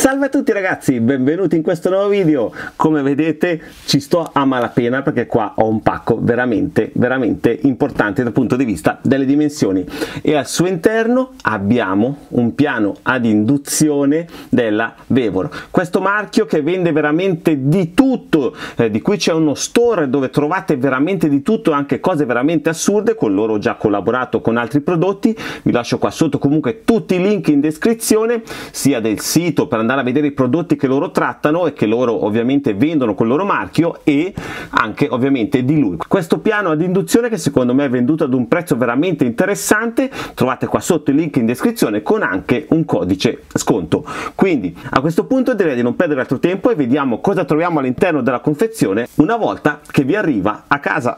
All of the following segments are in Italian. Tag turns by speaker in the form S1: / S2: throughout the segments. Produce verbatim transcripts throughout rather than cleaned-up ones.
S1: Salve a tutti ragazzi, benvenuti in questo nuovo video. Come vedete ci sto a malapena perché qua ho un pacco veramente veramente importante dal punto di vista delle dimensioni e al suo interno abbiamo un piano ad induzione della Vevor, questo marchio che vende veramente di tutto, eh, di cui c'è uno store dove trovate veramente di tutto, anche cose veramente assurde. Con loro ho già collaborato con altri prodotti, vi lascio qua sotto comunque tutti i link in descrizione, sia del sito per andare a vedere i prodotti che loro trattano e che loro ovviamente vendono col loro marchio, e anche ovviamente di lui. Questo piano ad induzione che secondo me è venduto ad un prezzo veramente interessante, trovate qua sotto il link in descrizione con anche un codice sconto. Quindi a questo punto direi di non perdere altro tempo e vediamo cosa troviamo all'interno della confezione una volta che vi arriva a casa.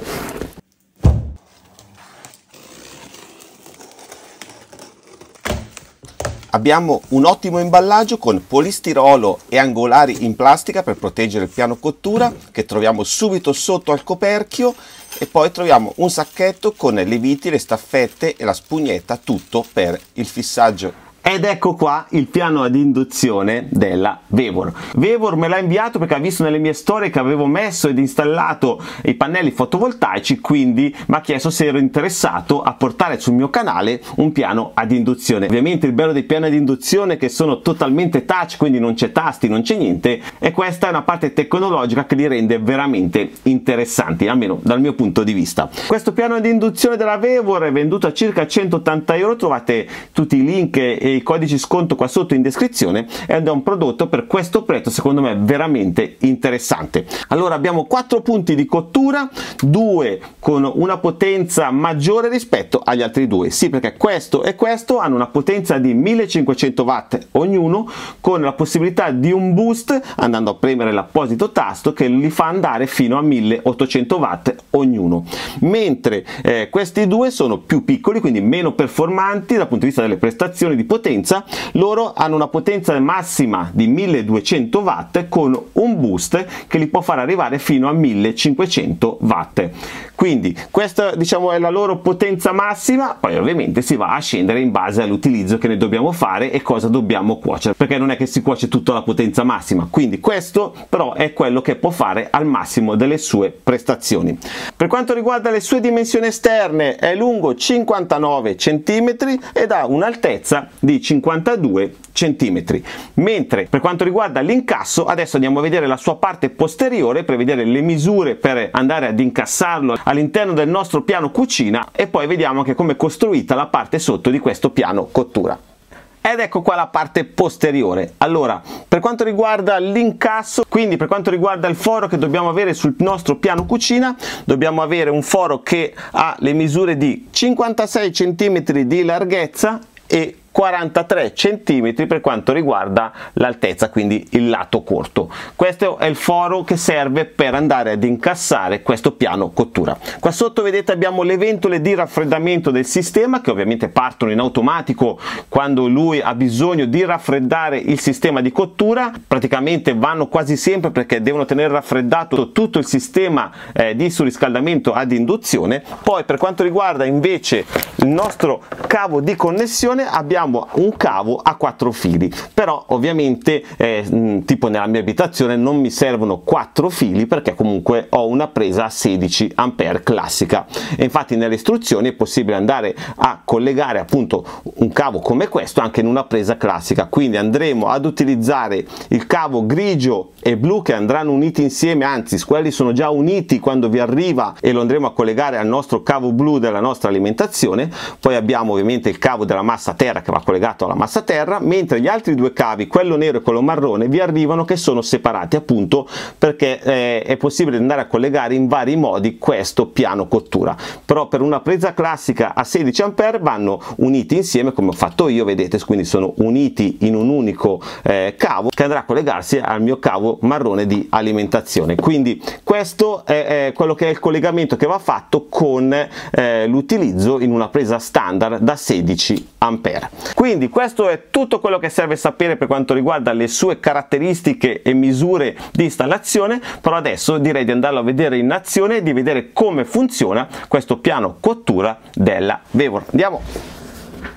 S2: Abbiamo un ottimo imballaggio con polistirolo e angolari in plastica per proteggere il piano cottura, che troviamo subito sotto al coperchio, e poi troviamo un sacchetto con le viti, le staffette e la spugnetta, tutto per il fissaggio.
S1: Ed ecco qua il piano ad induzione della Vevor. Vevor me l'ha inviato perché ha visto nelle mie storie che avevo messo ed installato i pannelli fotovoltaici, quindi mi ha chiesto se ero interessato a portare sul mio canale un piano ad induzione. Ovviamente il bello dei piani ad induzione è che sono totalmente touch, quindi non c'è tasti, non c'è niente, e questa è una parte tecnologica che li rende veramente interessanti, almeno dal mio punto di vista. Questo piano ad induzione della Vevor è venduto a circa centottanta euro, trovate tutti i link e i codici sconto qua sotto in descrizione, ed è un prodotto per questo prezzo secondo me veramente interessante. Allora abbiamo quattro punti di cottura, due con una potenza maggiore rispetto agli altri due, sì, perché questo e questo hanno una potenza di millecinquecento watt ognuno, con la possibilità di un boost andando a premere l'apposito tasto che li fa andare fino a milleottocento watt ognuno, mentre eh, questi due sono più piccoli, quindi meno performanti dal punto di vista delle prestazioni di potenza. Loro hanno una potenza massima di milleduecento watt con un boost che li può far arrivare fino a millecinquecento watt. Quindi questa, diciamo, è la loro potenza massima. Poi ovviamente si va a scendere in base all'utilizzo che ne dobbiamo fare e cosa dobbiamo cuocere, perché non è che si cuoce tutta la potenza massima. Quindi questo però è quello che può fare al massimo delle sue prestazioni. Per quanto riguarda le sue dimensioni esterne, è lungo cinquantanove centimetri ed ha un'altezza di cinquantadue centimetri, mentre per quanto riguarda l'incasso adesso andiamo a vedere la sua parte posteriore per vedere le misure per andare ad incassarlo all'interno del nostro piano cucina, e poi vediamo anche come è costruita la parte sotto di questo piano cottura. Ed ecco qua la parte posteriore. Allora, per quanto riguarda l'incasso, quindi per quanto riguarda il foro che dobbiamo avere sul nostro piano cucina, dobbiamo avere un foro che ha le misure di cinquantasei centimetri di larghezza e quarantatré centimetri per quanto riguarda l'altezza, quindi il lato corto. Questo è il foro che serve per andare ad incassare questo piano cottura. Qua sotto vedete abbiamo le ventole di raffreddamento del sistema, che ovviamente partono in automatico quando lui ha bisogno di raffreddare il sistema di cottura. Praticamente vanno quasi sempre perché devono tenere raffreddato tutto il sistema eh, di surriscaldamento ad induzione. Poi per quanto riguarda invece il nostro cavo di connessione, abbiamo un cavo a quattro fili, però ovviamente eh, tipo nella mia abitazione non mi servono quattro fili perché comunque ho una presa a sedici ampere classica, e infatti nelle istruzioni è possibile andare a collegare appunto un cavo come questo anche in una presa classica. Quindi andremo ad utilizzare il cavo grigio e blu che andranno uniti insieme, anzi quelli sono già uniti quando vi arriva, e lo andremo a collegare al nostro cavo blu della nostra alimentazione. Poi abbiamo ovviamente il cavo della massa terra che va collegato alla massa terra, mentre gli altri due cavi, quello nero e quello marrone, vi arrivano che sono separati appunto perché eh, è possibile andare a collegare in vari modi questo piano cottura. Però per una presa classica a sedici ampere vanno uniti insieme come ho fatto io, vedete, quindi sono uniti in un unico eh, cavo che andrà a collegarsi al mio cavo marrone di alimentazione. Quindi questo è, è quello che è il collegamento che va fatto con eh, l'utilizzo in una presa standard da sedici ampere. Quindi questo è tutto quello che serve sapere per quanto riguarda le sue caratteristiche e misure di installazione, però adesso direi di andarlo a vedere in azione e di vedere come funziona questo piano cottura della Vevor. Andiamo!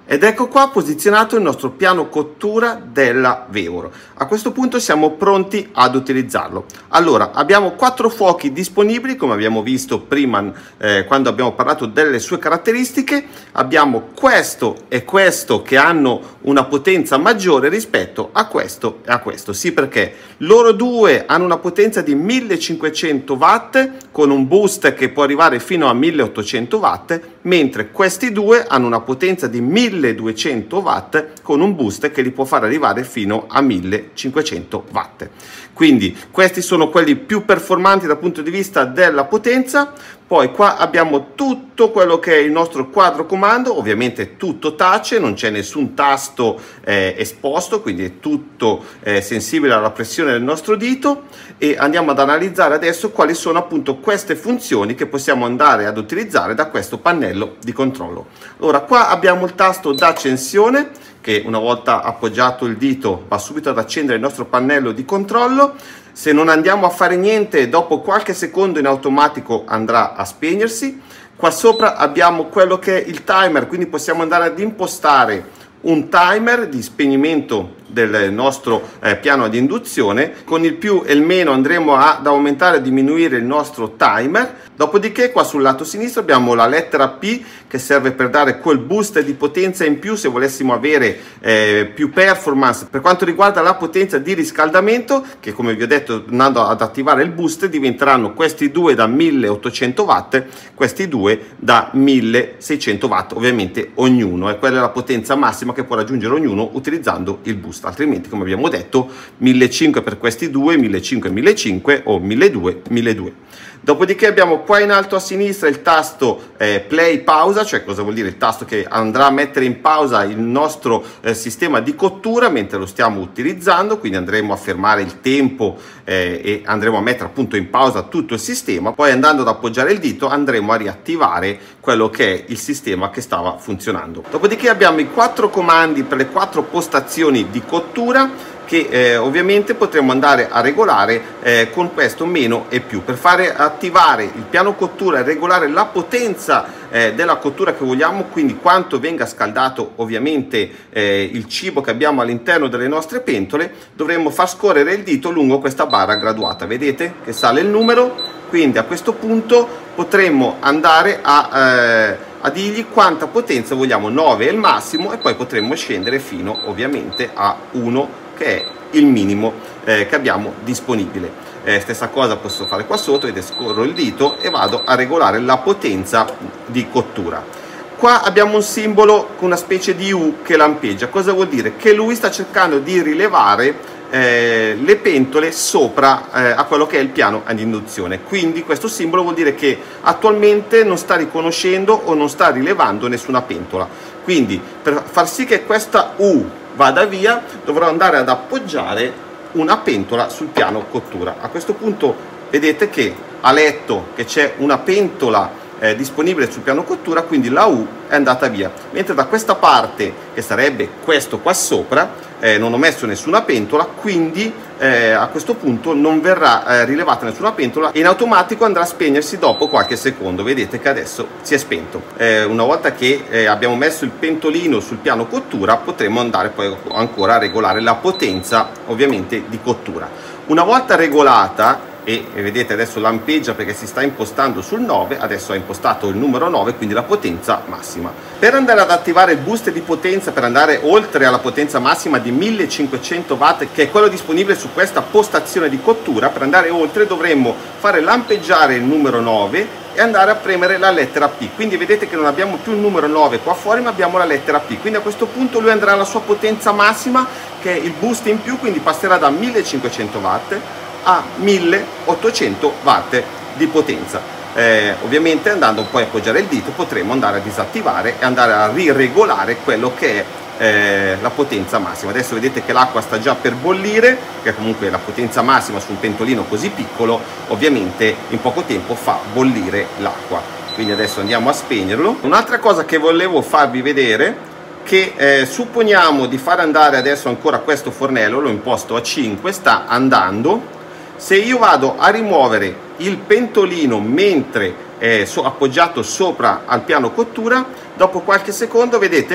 S2: Ed ecco qua posizionato il nostro piano cottura della Vevor. A questo punto siamo pronti ad utilizzarlo. Allora, abbiamo quattro fuochi disponibili, come abbiamo visto prima eh, quando abbiamo parlato delle sue caratteristiche. Abbiamo questo e questo che hanno una potenza maggiore rispetto a questo e a questo. Sì, perché loro due hanno una potenza di millecinquecento watt con un boost che può arrivare fino a milleottocento watt, mentre questi due hanno una potenza di milleduecento watt con un boost che li può far arrivare fino a millecinquecento watt. Quindi questi sono quelli più performanti dal punto di vista della potenza. Poi qua abbiamo tutto quello che è il nostro quadro comando, ovviamente tutto touch, non c'è nessun tasto eh, esposto, quindi è tutto eh, sensibile alla pressione del nostro dito, e andiamo ad analizzare adesso quali sono appunto queste funzioni che possiamo andare ad utilizzare da questo pannello di controllo. Allora, qua abbiamo il tasto d'accensione, che una volta appoggiato il dito va subito ad accendere il nostro pannello di controllo. Se non andiamo a fare niente, dopo qualche secondo in automatico andrà a spegnersi. Qua sopra abbiamo quello che è il timer, quindi possiamo andare ad impostare un timer di spegnimento del nostro eh, piano ad induzione. Con il più e il meno andremo ad aumentare e diminuire il nostro timer. Dopodiché qua sul lato sinistro abbiamo la lettera P, che serve per dare quel boost di potenza in più se volessimo avere eh, più performance per quanto riguarda la potenza di riscaldamento, che come vi ho detto andando ad attivare il boost diventeranno questi due da milleottocento watt, questi due da milleseicento watt ovviamente ognuno, e quella è la potenza massima che può raggiungere ognuno utilizzando il boost. Altrimenti, come abbiamo detto, millecinquecento per questi due, millecinquecento millecinquecento o milleduecento milleduecento. Dopodiché abbiamo qua in alto a sinistra il tasto eh, play pausa, cioè cosa vuol dire? Il tasto che andrà a mettere in pausa il nostro eh, sistema di cottura mentre lo stiamo utilizzando, quindi andremo a fermare il tempo eh, e andremo a mettere appunto in pausa tutto il sistema. Poi, andando ad appoggiare il dito, andremo a riattivare quello che è il sistema che stava funzionando. Dopodiché abbiamo i quattro comandi per le quattro postazioni di cottura, che eh, ovviamente potremo andare a regolare eh, con questo meno e più, per fare attivare il piano cottura e regolare la potenza eh, della cottura che vogliamo, quindi quanto venga scaldato ovviamente eh, il cibo che abbiamo all'interno delle nostre pentole. Dovremo far scorrere il dito lungo questa barra graduata, vedete che sale il numero, quindi a questo punto potremmo andare a, eh, a dirgli quanta potenza vogliamo. Nove è il massimo, e poi potremmo scendere fino ovviamente a uno, che è il minimo eh, che abbiamo disponibile. Eh, stessa cosa posso fare qua sotto, ed scorro il dito e vado a regolare la potenza di cottura. Qua abbiamo un simbolo con una specie di U che lampeggia. Cosa vuol dire? Che lui sta cercando di rilevare eh, le pentole sopra eh, a quello che è il piano ad induzione. Quindi questo simbolo vuol dire che attualmente non sta riconoscendo o non sta rilevando nessuna pentola. Quindi, per far sì che questa U vada via, dovrò andare ad appoggiare una pentola sul piano cottura. A questo punto vedete che ha letto che c'è una pentola eh, disponibile sul piano cottura, quindi la U è andata via, mentre da questa parte, che sarebbe questo qua sopra, eh, non ho messo nessuna pentola, quindi eh, a questo punto non verrà eh, rilevata nessuna pentola, e in automatico andrà a spegnersi dopo qualche secondo. Vedete che adesso si è spento. Eh, una volta che eh, abbiamo messo il pentolino sul piano cottura, potremo andare poi ancora a regolare la potenza ovviamente di cottura. Una volta regolata, e vedete adesso lampeggia perché si sta impostando sul nove, adesso ha impostato il numero nove, quindi la potenza massima. Per andare ad attivare il boost di potenza, per andare oltre alla potenza massima di millecinquecento watt, che è quello disponibile su questa postazione di cottura, per andare oltre dovremmo fare lampeggiare il numero nove e andare a premere la lettera P. Quindi vedete che non abbiamo più il numero nove qua fuori, ma abbiamo la lettera P. Quindi a questo punto lui andrà alla sua potenza massima, che è il boost in più, quindi passerà da millecinquecento watt a milleottocento watt di potenza. Eh, ovviamente, andando poi a appoggiare il dito, potremo andare a disattivare e andare a riregolare quello che è eh, la potenza massima. Adesso vedete che l'acqua sta già per bollire, che comunque la potenza massima su un pentolino così piccolo ovviamente in poco tempo fa bollire l'acqua. Quindi adesso andiamo a spegnerlo. Un'altra cosa che volevo farvi vedere, che eh, supponiamo di far andare adesso ancora questo fornello, l'ho imposto a cinque, sta andando. Se io vado a rimuovere il pentolino mentre è so appoggiato sopra al piano cottura, dopo qualche secondo vedete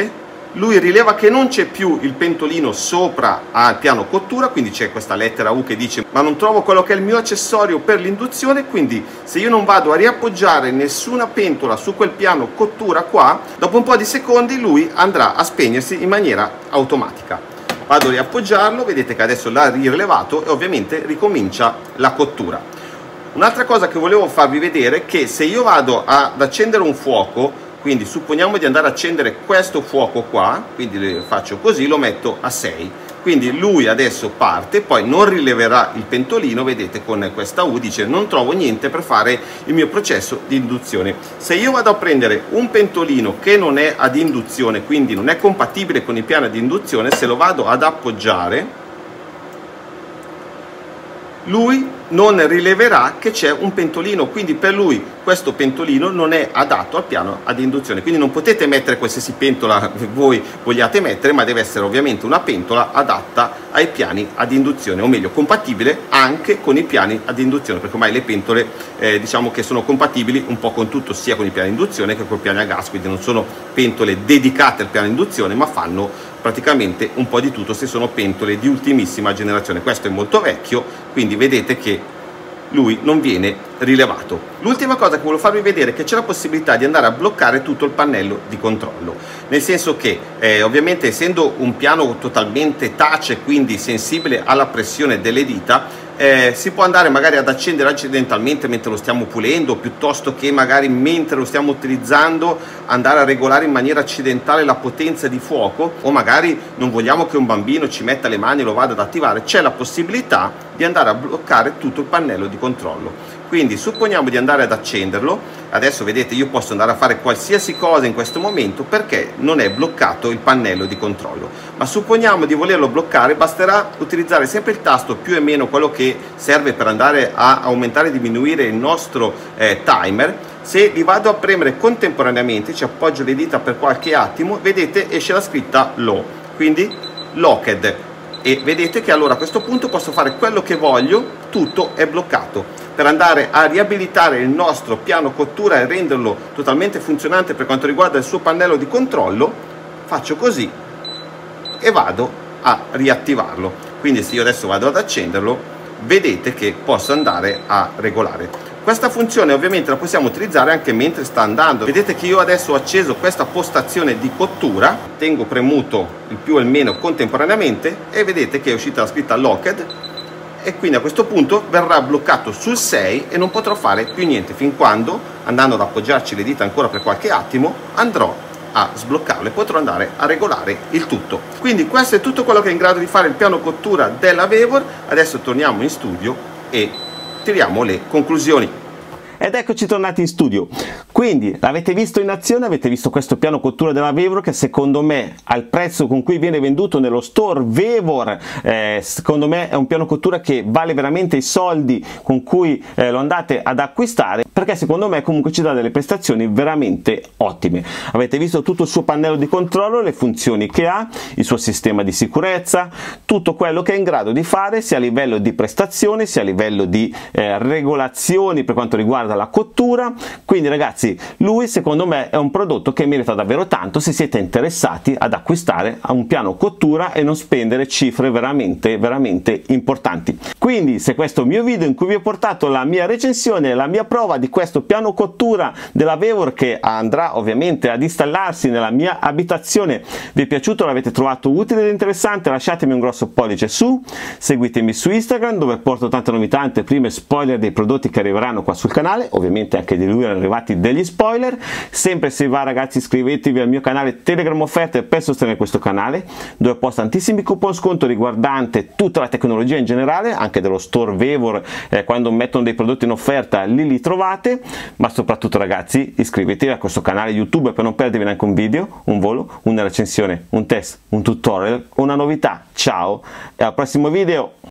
S2: lui rileva che non c'è più il pentolino sopra al piano cottura, quindi c'è questa lettera U che dice ma non trovo quello che è il mio accessorio per l'induzione, quindi se io non vado a riappoggiare nessuna pentola su quel piano cottura qua, dopo un po' di secondi lui andrà a spegnersi in maniera automatica. Vado a riappoggiarlo, vedete che adesso l'ha rilevato e ovviamente ricomincia la cottura. Un'altra cosa che volevo farvi vedere è che se io vado ad accendere un fuoco, quindi supponiamo di andare a accendere questo fuoco qua, quindi faccio così, lo metto a sei, quindi lui adesso parte, poi non rileverà il pentolino, vedete con questa U dice non trovo niente per fare il mio processo di induzione. Se io vado a prendere un pentolino che non è ad induzione, quindi non è compatibile con il piano di induzione, se lo vado ad appoggiare, lui non rileverà che c'è un pentolino, quindi per lui questo pentolino non è adatto al piano ad induzione, quindi non potete mettere qualsiasi pentola voi vogliate mettere, ma deve essere ovviamente una pentola adatta ai piani ad induzione, o meglio compatibile anche con i piani ad induzione, perché ormai le pentole eh, diciamo che sono compatibili un po' con tutto, sia con i piani ad induzione che con i piani a gas, quindi non sono pentole dedicate al piano ad induzione, ma fanno praticamente un po' di tutto se sono pentole di ultimissima generazione. Questo è molto vecchio, quindi vedete che lui non viene rilevato. L'ultima cosa che volevo farvi vedere è che c'è la possibilità di andare a bloccare tutto il pannello di controllo, nel senso che eh, ovviamente essendo un piano totalmente touch e quindi sensibile alla pressione delle dita, Eh, si può andare magari ad accendere accidentalmente mentre lo stiamo pulendo, piuttosto che magari mentre lo stiamo utilizzando andare a regolare in maniera accidentale la potenza di fuoco, o magari non vogliamo che un bambino ci metta le mani e lo vada ad attivare, c'è la possibilità di andare a bloccare tutto il pannello di controllo. Quindi supponiamo di andare ad accenderlo, adesso vedete io posso andare a fare qualsiasi cosa in questo momento perché non è bloccato il pannello di controllo, ma supponiamo di volerlo bloccare, basterà utilizzare sempre il tasto più e meno, quello che serve per andare a aumentare e diminuire il nostro eh, timer. Se li vado a premere contemporaneamente, ci appoggio le dita per qualche attimo, vedete esce la scritta low, quindi locked, e vedete che allora a questo punto posso fare quello che voglio, tutto è bloccato. Per andare a riabilitare il nostro piano cottura e renderlo totalmente funzionante per quanto riguarda il suo pannello di controllo, faccio così e vado a riattivarlo. Quindi se io adesso vado ad accenderlo, vedete che posso andare a regolare. Questa funzione ovviamente la possiamo utilizzare anche mentre sta andando. Vedete che io adesso ho acceso questa postazione di cottura, tengo premuto il più e il meno contemporaneamente e vedete che è uscita la scritta locked, e quindi a questo punto verrà bloccato sul sei e non potrò fare più niente fin quando, andando ad appoggiarci le dita ancora per qualche attimo, andrò a sbloccarlo e potrò andare a regolare il tutto. Quindi questo è tutto quello che è in grado di fare il piano cottura della Vevor. Adesso torniamo in studio e tiriamo le conclusioni.
S1: Ed eccoci tornati in studio. Quindi l'avete visto in azione, avete visto questo piano cottura della Vevor che secondo me al prezzo con cui viene venduto nello store Vevor, eh, secondo me è un piano cottura che vale veramente i soldi con cui eh, lo andate ad acquistare, perché secondo me comunque ci dà delle prestazioni veramente ottime. Avete visto tutto il suo pannello di controllo, le funzioni che ha, il suo sistema di sicurezza, tutto quello che è in grado di fare sia a livello di prestazioni sia a livello di eh, regolazioni per quanto riguarda la cottura. Quindi ragazzi, lui secondo me è un prodotto che merita davvero tanto se siete interessati ad acquistare a un piano cottura e non spendere cifre veramente veramente importanti. Quindi se questo mio video in cui vi ho portato la mia recensione, la mia prova di questo piano cottura della Vevor che andrà ovviamente ad installarsi nella mia abitazione vi è piaciuto, l'avete trovato utile ed interessante, lasciatemi un grosso pollice su, seguitemi su Instagram dove porto tante novità, anteprime, spoiler dei prodotti che arriveranno qua sul canale. Ovviamente anche di lui erano arrivati degli spoiler. Sempre se va ragazzi, iscrivetevi al mio canale Telegram Offerte per sostenere questo canale, dove posto tantissimi coupon sconto riguardante tutta la tecnologia in generale, anche dello store Vevor. Eh, quando mettono dei prodotti in offerta lì li trovate. Ma soprattutto ragazzi, iscrivetevi a questo canale YouTube per non perdervi neanche un video, un volo, una recensione, un test, un tutorial, una novità. Ciao e al prossimo video.